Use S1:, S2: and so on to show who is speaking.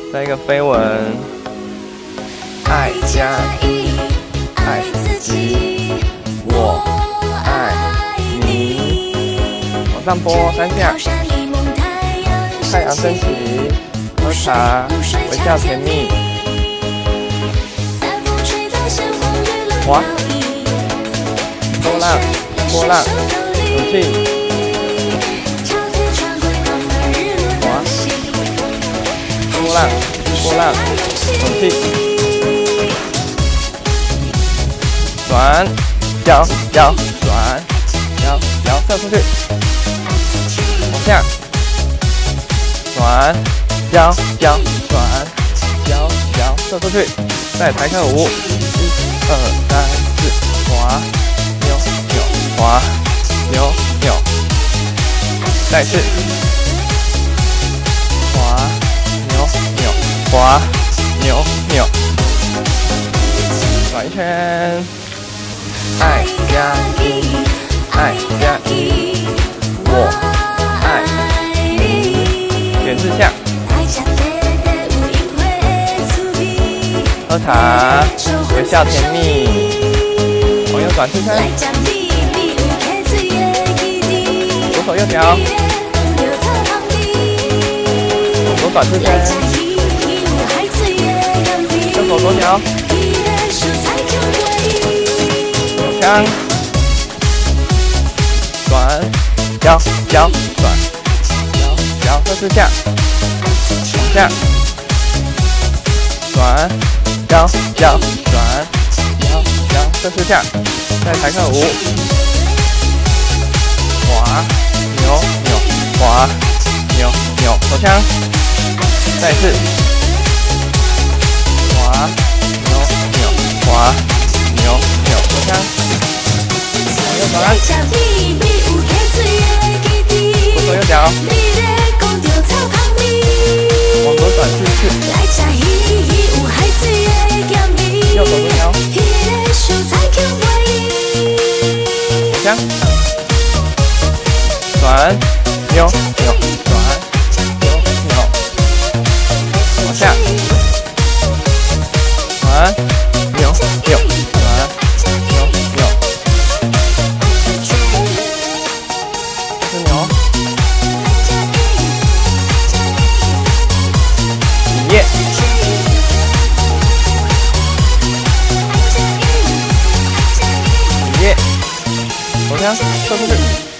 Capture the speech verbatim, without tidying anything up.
S1: 再一个飞吻，爱加一，爱自己，我爱你。往上拨三下，太阳升起，喝茶，微笑甜蜜。滑，波浪，波浪，吐气。 波浪，波浪，吐气，转，摇摇，转，摇摇，射出去，往下，转，摇摇，转，摇摇，射出去，再抬个舞，一、二、三、四，滑，扭扭，滑，扭扭，再次。 滑，扭扭，转一圈，爱加一，爱加一，我爱你。点四下，喝茶，微笑甜蜜，往右转四圈，左手右脚，左转四圈。 右手左脚，手枪，转，摇摇转，摇摇这四下，往下，转，摇摇转，摇摇这四下，再抬个舞，滑，扭扭，滑，扭扭手枪，再一次。 滑，扭扭，滑，扭扭，手枪，往右转，左手右脚，往左转四次，右手左脚，手枪，转，扭扭，转，扭扭，往下。 转，扭扭，转，扭扭，是扭，一页，一页，手枪射出去。